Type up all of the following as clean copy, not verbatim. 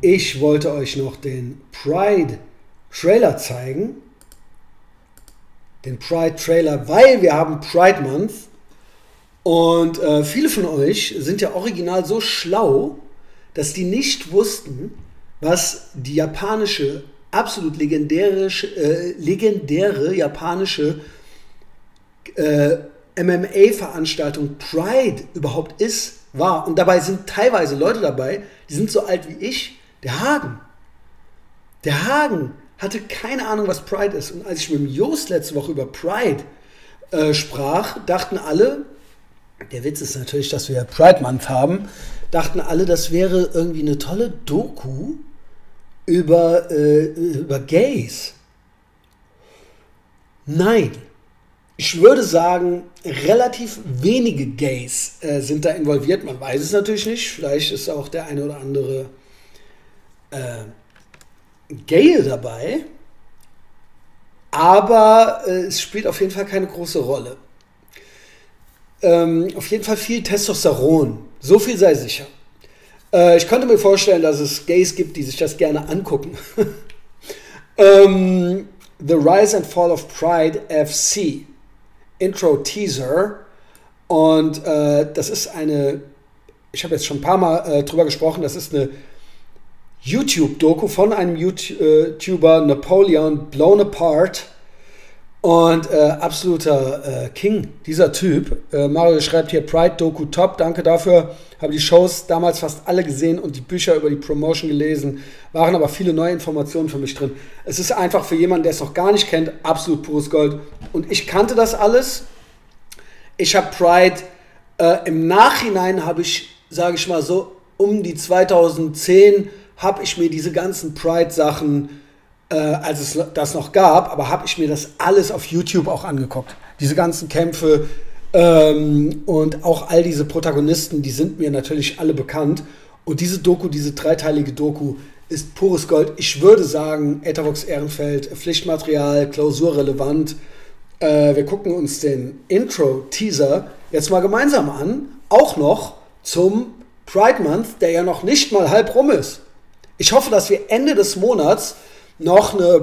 ich wollte euch noch den Pride-Trailer zeigen. Den Pride-Trailer, weil wir haben Pride Month. Und viele von euch sind ja original so schlau, dass die nicht wussten, was die japanische, absolut legendäre japanische MMA-Veranstaltung Pride überhaupt war. Und dabei sind teilweise Leute dabei, die sind so alt wie ich, der Hagen. Der Hagen hatte keine Ahnung, was Pride ist. Und als ich mit dem Jost letzte Woche über Pride sprach, dachten alle, der Witz ist natürlich, dass wir Pride Month haben, dachten alle, das wäre irgendwie eine tolle Doku über Gays. Nein. Ich würde sagen, relativ wenige Gays sind da involviert. Man weiß es natürlich nicht. Vielleicht ist auch der eine oder andere Gay dabei. Aber es spielt auf jeden Fall keine große Rolle. Auf jeden Fall viel Testosteron. So viel sei sicher. Ich könnte mir vorstellen, dass es Gays gibt, die sich das gerne angucken. The Rise and Fall of Pride FC. Intro Teaser. Und das ist ich habe jetzt schon ein paar Mal drüber gesprochen, das ist eine YouTube-Doku von einem YouTuber, Napoleon Blown Apart. Und absoluter King, dieser Typ. Mario schreibt hier Pride-Doku top, danke dafür. Habe die Shows damals fast alle gesehen und die Bücher über die Promotion gelesen. Waren aber viele neue Informationen für mich drin. Es ist einfach für jemanden, der es noch gar nicht kennt, absolut pures Gold. Und ich kannte das alles. Ich habe Pride, im Nachhinein habe ich, sage ich mal so, um die 2010 habe ich mir diese ganzen Pride-Sachen, als es das noch gab, aber habe ich mir das alles auf YouTube auch angeguckt. Diese ganzen Kämpfe und auch all diese Protagonisten, die sind mir natürlich alle bekannt. Und diese Doku, diese dreiteilige Doku, ist pures Gold. Ich würde sagen, Etavox Ehrenfeld, Pflichtmaterial, klausurrelevant. Wir gucken uns den Intro-Teaser jetzt mal gemeinsam an, auch noch zum Pride Month, der ja noch nicht mal halb rum ist. Ich hoffe, dass wir Ende des Monats noch eine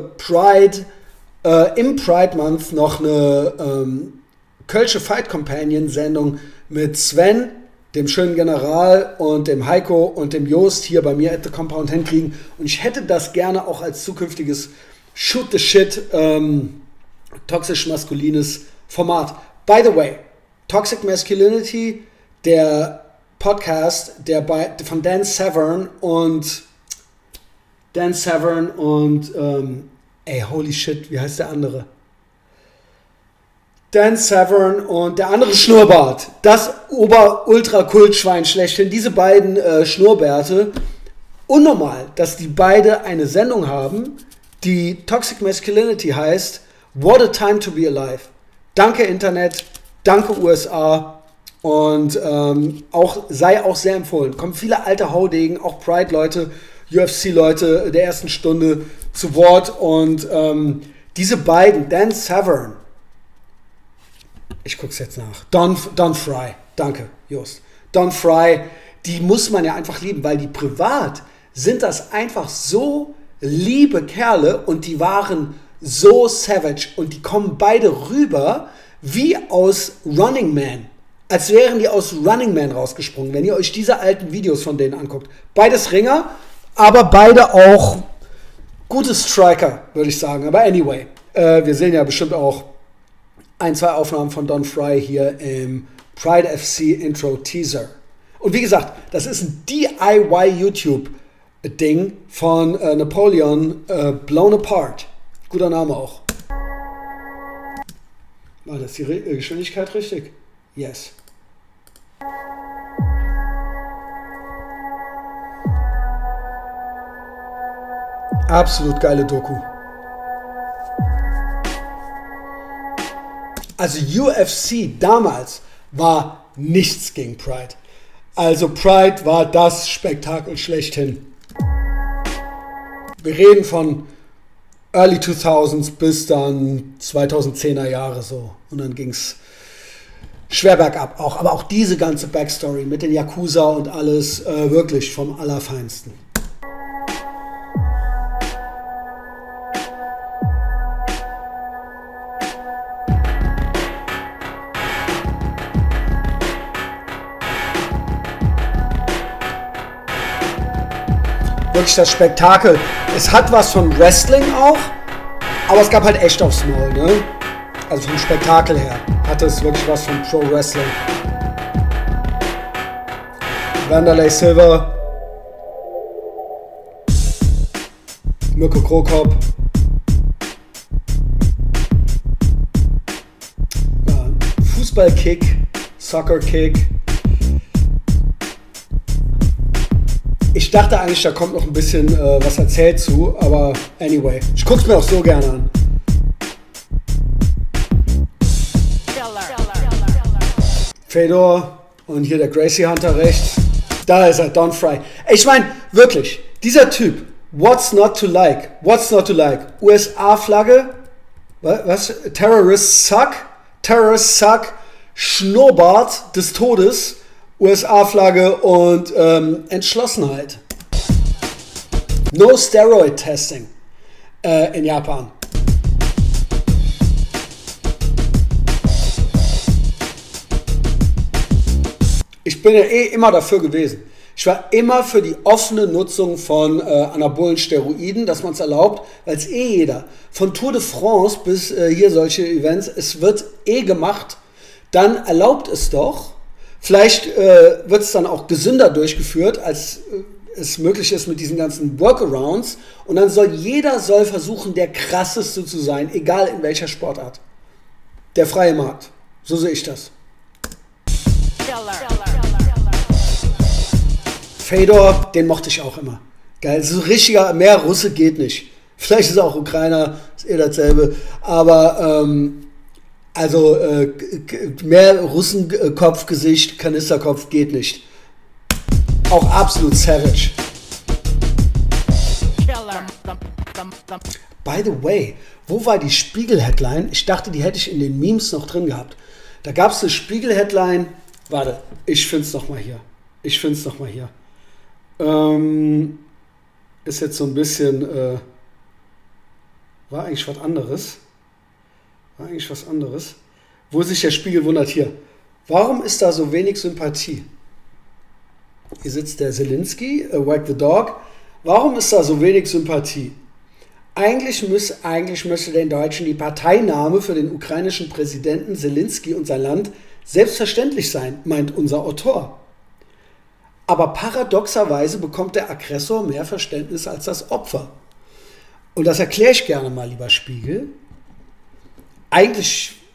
im Pride Month noch eine Kölsche Fight Companion Sendung mit Sven, dem schönen General, und dem Heiko und dem Jost hier bei mir at the Compound hinkriegen. Und ich hätte das gerne auch als zukünftiges Shoot the Shit toxisch-maskulines Format. By the way, Toxic Masculinity, der Podcast, von Dan Severn und holy shit, wie heißt der andere? Dan Severn und der andere Schnurrbart. Das Ober-Ultra-Kultschwein schlechthin. Diese beiden Schnurrbärte. Unnormal, dass die beide eine Sendung haben, die Toxic Masculinity heißt What a Time to be Alive. Danke Internet, danke USA und sei auch sehr empfohlen. Kommen viele alte Haudegen, auch Pride-Leute, UFC-Leute der ersten Stunde zu Wort und diese beiden, Dan Severn, ich guck's jetzt nach, Don Fry, danke Jost, Don Fry, die muss man ja einfach lieben, weil die privat sind das einfach so liebe Kerle und die waren so savage und die kommen beide rüber wie aus Running Man. Als wären die aus Running Man rausgesprungen, wenn ihr euch diese alten Videos von denen anguckt. Beides Ringer, aber beide auch gute Striker, würde ich sagen. Aber anyway, wir sehen ja bestimmt auch ein, zwei Aufnahmen von Don Fry hier im Pride FC Intro Teaser. Und wie gesagt, das ist ein DIY YouTube-Ding von Napoleon Blown Apart. Guter Name auch. War das die Geschwindigkeit richtig? Yes. Absolut geile Doku. Also UFC damals war nichts gegen Pride. Also Pride war das Spektakel schlechthin. Wir reden von Early 2000s bis dann 2010er Jahre so. Und dann ging es schwer bergab auch. Aber auch diese ganze Backstory mit den Yakuza und alles wirklich vom Allerfeinsten. wirklich das Spektakel. Es hat was von Wrestling auch, aber es gab halt echt aufs Maul, ne? Also vom Spektakel her hatte es wirklich was von Pro Wrestling. Wanderlei Silver, Mirko Krokop, ja, Fußballkick, Soccer-Kick. Ich dachte eigentlich, da kommt noch ein bisschen was erzählt zu, aber anyway, ich guck's mir auch so gerne an. Fedor und hier der Gracie Hunter rechts. Da ist er, Don Fry. Ich meine, wirklich, dieser Typ, what's not to like? What's not to like? USA-Flagge, was? Terrorists suck, Schnurrbart des Todes, USA-Flagge und Entschlossenheit. No Steroid Testing in Japan. Ich bin ja immer dafür gewesen. Ich war immer für die offene Nutzung von anabolen Steroiden, dass man es erlaubt, weil es jeder, von Tour de France bis hier solche Events, es wird gemacht, dann erlaubt es doch. Vielleicht wird es dann auch gesünder durchgeführt, als es möglich ist mit diesen ganzen Workarounds. Und dann soll jeder versuchen, der krasseste zu sein, egal in welcher Sportart. Der freie Markt. So sehe ich das. Fedor, den mochte ich auch immer. Geil, so richtiger, mehr Russe geht nicht. Vielleicht ist er auch Ukrainer, ist dasselbe. Aber mehr Russenkopfgesicht, Kanisterkopf geht nicht. Auch absolut savage. By the way, wo war die Spiegel-Headline? Ich dachte, die hätte ich in den Memes noch drin gehabt. Da gab es eine Spiegel-Headline. Warte, ich finde es nochmal hier. Ist jetzt so ein bisschen, war eigentlich was anderes. Wo sich der Spiegel wundert, hier. Warum ist da so wenig Sympathie? Hier sitzt der Zelensky, Wag the Dog. Warum ist da so wenig Sympathie? Eigentlich müsste den Deutschen die Parteinahme für den ukrainischen Präsidenten Zelensky und sein Land selbstverständlich sein, meint unser Autor. Aber paradoxerweise bekommt der Aggressor mehr Verständnis als das Opfer. Und das erkläre ich gerne mal, lieber Spiegel. Eigentlich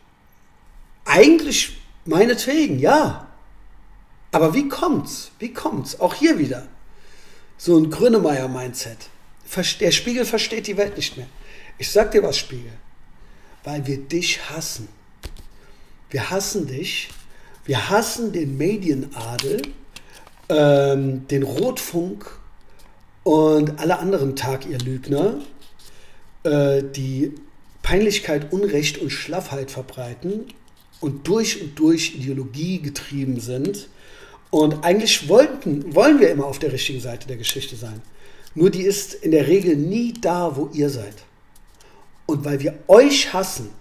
meinetwegen, ja. Aber wie kommt's? Auch hier wieder. So ein Grönemeyer-Mindset. Der Spiegel versteht die Welt nicht mehr. Ich sag dir was, Spiegel. Weil wir dich hassen. Wir hassen dich. Wir hassen den Medienadel, den Rotfunk und alle anderen Tag, ihr Lügner, die Peinlichkeit, Unrecht und Schlaffheit verbreiten und durch Ideologie getrieben sind. Und eigentlich wollen wir immer auf der richtigen Seite der Geschichte sein. Nur die ist in der Regel nie da, wo ihr seid. Und weil wir euch hassen,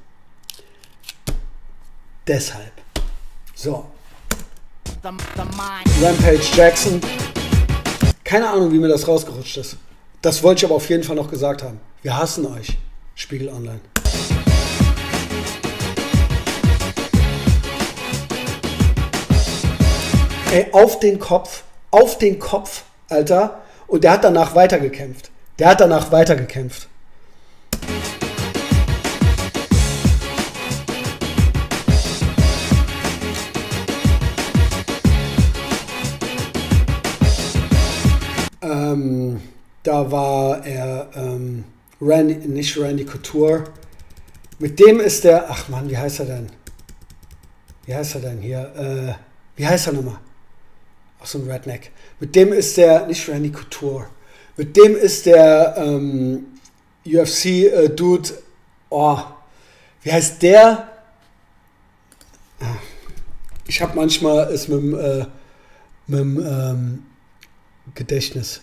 deshalb. So. Rampage Jackson. Keine Ahnung, wie mir das rausgerutscht ist. Das wollte ich aber auf jeden Fall noch gesagt haben. Wir hassen euch. Spiegel Online. Ey, auf den Kopf, Alter. Und der hat danach weitergekämpft. Da war er, nicht Randy Couture. Mit dem ist der, ach Mann, wie heißt er denn hier? Wie heißt er nochmal? Auch so ein Redneck. Mit dem ist der, nicht Randy Couture, mit dem ist der UFC-Dude, wie heißt der? Ich habe manchmal es mit dem Gedächtnis.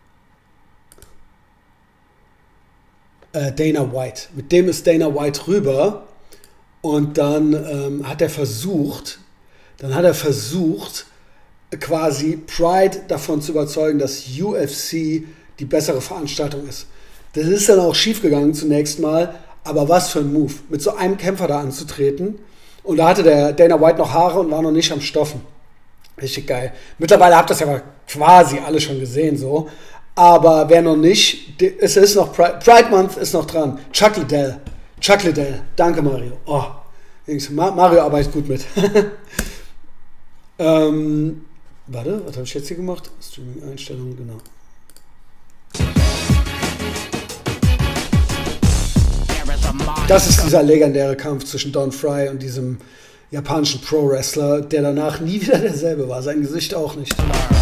Dana White. Mit dem ist Dana White rüber und dann hat er versucht, quasi Pride davon zu überzeugen, dass UFC die bessere Veranstaltung ist. Das ist dann auch schief gegangen zunächst mal, aber was für ein Move, mit so einem Kämpfer da anzutreten. Und da hatte der Dana White noch Haare und war noch nicht am Stoffen. Richtig geil. Mittlerweile habt ihr das ja quasi alle schon gesehen, so. Aber wer noch nicht, es ist noch Pride Month ist noch dran. Chuck Liddell. Danke, Mario. Oh, Mario arbeitet gut mit. Warte, was habe ich jetzt hier gemacht? Streaming-Einstellungen, genau. Das ist dieser legendäre Kampf zwischen Don Frye und diesem japanischen Pro-Wrestler, der danach nie wieder derselbe war. Sein Gesicht auch nicht.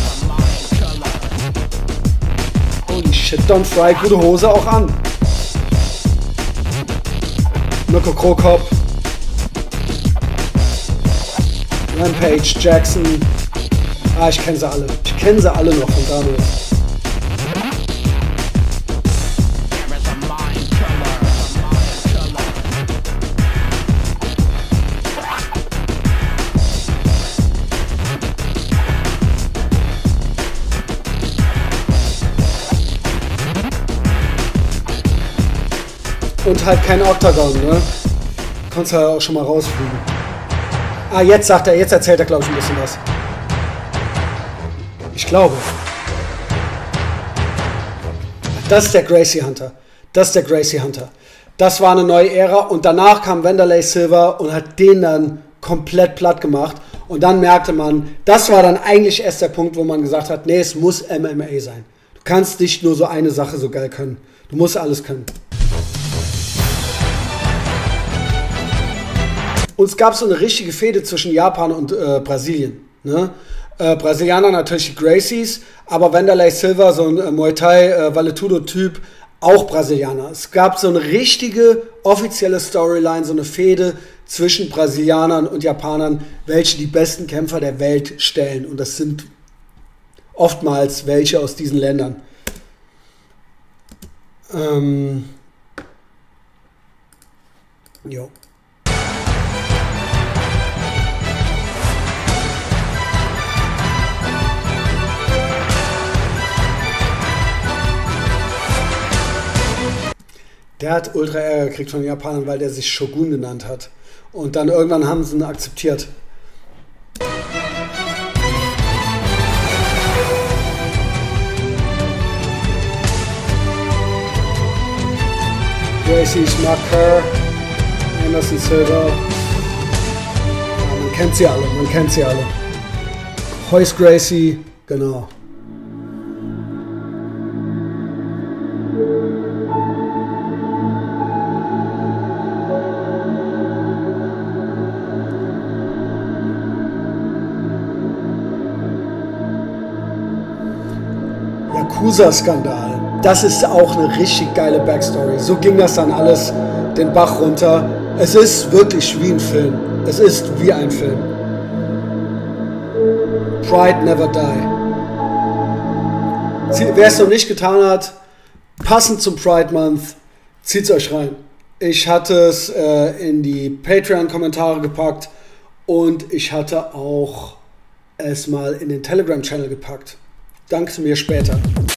Holy shit, Don Frye, gute Hose auch an. Mirko Krokop. Rampage, Jackson. Ich kenne sie alle. Ich kenne sie alle noch von damals. Und halt kein Octagon, ne? Konntest halt auch schon mal rausfliegen. Jetzt erzählt er, glaube ich, ein bisschen was. Ich glaube. Das ist der Gracie Hunter. Das war eine neue Ära und danach kam Wanderlei Silva und hat den dann komplett platt gemacht. Und dann merkte man, das war dann eigentlich erst der Punkt, wo man gesagt hat, nee, es muss MMA sein. Du kannst nicht nur so eine Sache so geil können. Du musst alles können. Und es gab so eine richtige Fehde zwischen Japan und Brasilien. Ne? Brasilianer natürlich die Gracies, aber Wanderlei Silva, so ein Muay Thai Vale-Tudo-Typ, auch Brasilianer. Es gab so eine richtige offizielle Storyline, so eine Fehde zwischen Brasilianern und Japanern, welche die besten Kämpfer der Welt stellen. Und das sind oftmals welche aus diesen Ländern. Jo. Der hat ultra Ärger gekriegt von den Japanern, weil der sich Shogun genannt hat. Und dann irgendwann haben sie ihn akzeptiert. Gracie Schmacker, Anderson Silva. Ja, man kennt sie alle. Royce Gracie, genau. Yakuza-Skandal. Das ist auch eine richtig geile Backstory. So ging das dann alles den Bach runter. Es ist wirklich wie ein Film. Es ist wie ein Film. Pride Never Die. Wer es noch nicht getan hat, passend zum Pride Month, zieht es euch rein. Ich hatte es in die Patreon-Kommentare gepackt und ich hatte auch es mal in den Telegram-Channel gepackt. Danke mir später.